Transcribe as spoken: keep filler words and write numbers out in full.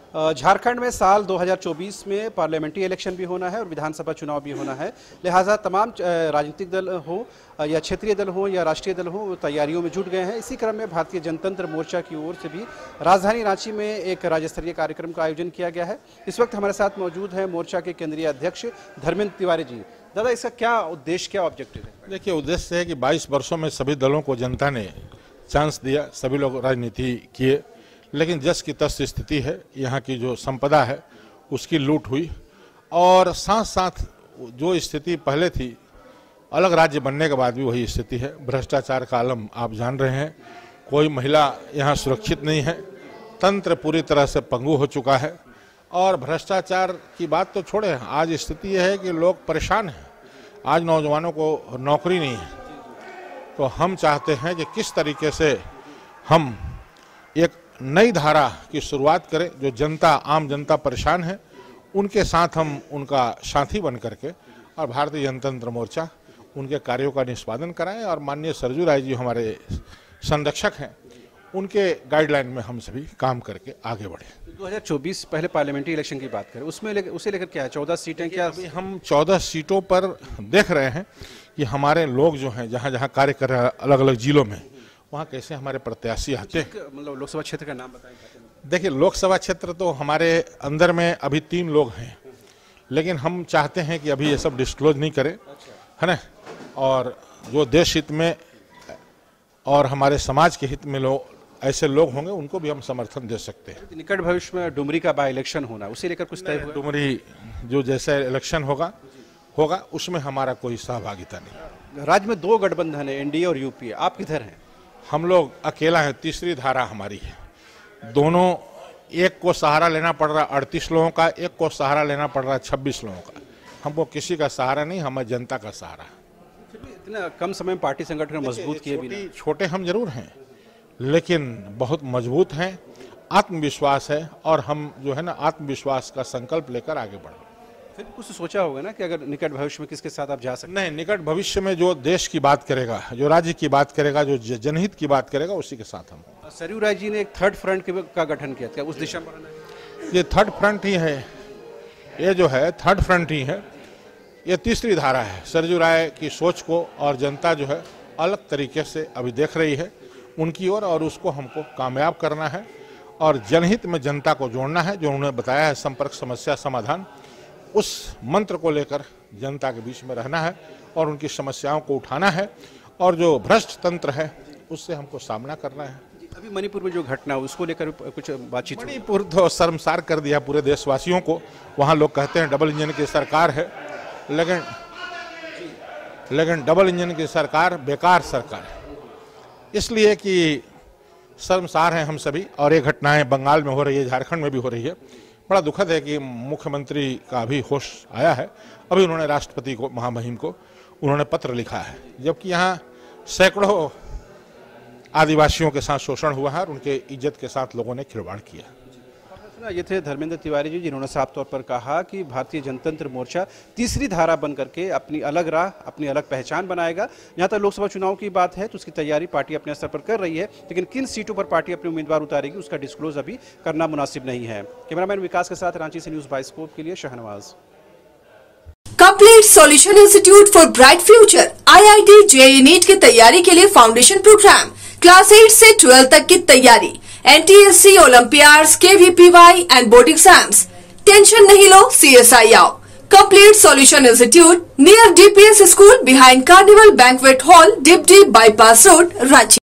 झारखंड में साल दो हज़ार चौबीस में पार्लियामेंट्री इलेक्शन भी होना है और विधानसभा चुनाव भी होना है। लिहाजा तमाम राजनीतिक दल हो या क्षेत्रीय दल हो या राष्ट्रीय दल हो, वो तैयारियों में जुट गए हैं। इसी क्रम में भारतीय जनतंत्र मोर्चा की ओर से भी राजधानी रांची में एक राज्य स्तरीय कार्यक्रम का आयोजन किया गया है। इस वक्त हमारे साथ मौजूद है मोर्चा के केंद्रीय अध्यक्ष धर्मेंद्र तिवारी जी। दादा, इसका क्या उद्देश्य, क्या ऑब्जेक्टिव है? देखिए, उद्देश्य है कि बाईस वर्षों में सभी दलों को जनता ने चांस दिया, सभी लोग राजनीति किए, लेकिन जस की तस स्थिति है, यहाँ की जो संपदा है उसकी लूट हुई और साथ साथ जो स्थिति पहले थी, अलग राज्य बनने के बाद भी वही स्थिति है। भ्रष्टाचार का आलम आप जान रहे हैं, कोई महिला यहाँ सुरक्षित नहीं है, तंत्र पूरी तरह से पंगु हो चुका है और भ्रष्टाचार की बात तो छोड़े, आज स्थिति यह है कि लोग परेशान हैं। आज नौजवानों को नौकरी नहीं है, तो हम चाहते हैं कि किस तरीके से हम एक नई धारा की शुरुआत करें। जो जनता, आम जनता परेशान है, उनके साथ हम उनका साथी बन करके और भारतीय जनतंत्र मोर्चा उनके कार्यों का निष्पादन कराएं और माननीय सरजू राय जी हमारे संरक्षक हैं, उनके गाइडलाइन में हम सभी काम करके आगे बढ़े। दो हज़ार चौबीस पहले पार्लियामेंट्री इलेक्शन की बात करें, उसमें ले, उसे लेकर क्या है? चौदह सीटें क्या? अभी हम चौदह सीटों पर देख रहे हैं कि हमारे लोग जो हैं, जहाँ जहाँ कार्य कर रहे हैं अलग अलग जिलों में, वहाँ कैसे हमारे प्रत्याशी आते हैं। मतलब लोकसभा क्षेत्र का नाम बताएं। देखिए, लोकसभा क्षेत्र तो हमारे अंदर में अभी तीन लोग हैं, लेकिन हम चाहते हैं कि अभी ये सब डिस्क्लोज नहीं करें, है ना। और जो देश हित में और हमारे समाज के हित में लोग, ऐसे लोग होंगे, उनको भी हम समर्थन दे सकते हैं। निकट भविष्य में डुमरी का बाई इलेक्शन होना, उसे लेकर कुछ तय हुआ? डुमरी जो जैसे इलेक्शन होगा होगा उसमें हमारा कोई सहभागिता नहीं। राज्य में दो गठबंधन है, एनडीए और यूपीए, आप किधर हैं? हम लोग अकेला है, तीसरी धारा हमारी है। दोनों, एक को सहारा लेना पड़ रहा अड़तीस लोगों का, एक को सहारा लेना पड़ रहा छब्बीस लोगों का। हमको किसी का सहारा नहीं, हमें जनता का सहारा है। इतना कम समय में पार्टी संगठन मजबूत किए भी नहीं। छोटे हम जरूर हैं, लेकिन बहुत मजबूत हैं, आत्मविश्वास है और हम जो है ना आत्मविश्वास का संकल्प लेकर आगे बढ़। फिर कुछ सोचा होगा ना कि अगर निकट भविष्य में किसके साथ आप जा सकते? नहीं, निकट भविष्य में जो देश की बात करेगा, जो राज्य की बात करेगा, जो जनहित की बात करेगा, उसी के साथ हम। सरयू राय जी ने एक थर्ड फ्रंट का गठन किया था, उस दिशा में ये थर्ड फ्रंट ही है, ये जो है थर्ड फ्रंट ही है, ये तीसरी धारा है। सरजू राय की सोच को और जनता जो है अलग तरीके से अभी देख रही है उनकी ओर, और उसको हमको कामयाब करना है और जनहित में जनता को जोड़ना है। जो उन्होंने बताया है संपर्क समस्या समाधान, उस मंत्र को लेकर जनता के बीच में रहना है और उनकी समस्याओं को उठाना है और जो भ्रष्ट तंत्र है उससे हमको सामना करना है। अभी मणिपुर में जो घटना उसको लेकर कुछ बातचीत? मणिपुर तो शर्मसार कर दिया पूरे देशवासियों को। वहाँ लोग कहते हैं डबल इंजन की सरकार है, लेकिन लेकिन डबल इंजन की सरकार बेकार सरकार है, इसलिए कि शर्मसार हैं हम सभी। और ये घटनाएं बंगाल में हो रही है, झारखंड में भी हो रही है। बड़ा दुखद है कि मुख्यमंत्री का भी होश आया है। अभी उन्होंने राष्ट्रपति को, महामहिम को उन्होंने पत्र लिखा है, जबकि यहाँ सैकड़ों आदिवासियों के साथ शोषण हुआ है और उनके इज्जत के साथ लोगों ने खिलवाड़ किया। ये थे धर्मेंद्र तिवारी जी, जिन्होंने साफ तौर पर कहा कि भारतीय जनतंत्र मोर्चा तीसरी धारा बन करके अपनी अलग राह, अपनी अलग पहचान बनाएगा। यहाँ तक लोकसभा चुनाव की बात है तो उसकी तैयारी पार्टी अपने स्तर पर कर रही है, लेकिन किन सीटों पर पार्टी अपने उम्मीदवार उतारेगी उसका डिस्क्लोज अभी करना मुनासिब नहीं है। कैमरामैन विकास के साथ रांची से न्यूज बाइस्कोप के लिए Shahnawaz. Complete solution institute for bright future I I T J E E NEET की तैयारी के लिए फाउंडेशन प्रोग्राम, क्लास एट से ट्वेल्व तक की तैयारी, N T S C, olympiads, K V P Y and board exams. Tension नहीं लो, सी एस आई आओ। Complete solution institute near D P S school, behind carnival banquet hall, Dibdih bypass road, Ranchi.